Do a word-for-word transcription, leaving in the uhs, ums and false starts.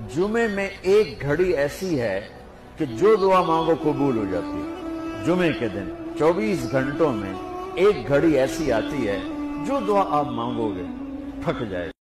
जुमे में एक घड़ी ऐसी है कि जो दुआ मांगो कबूल हो जाती है। जुमे के दिन चौबीस घंटों में एक घड़ी ऐसी आती है जो दुआ आप मांगोगे थक जाए।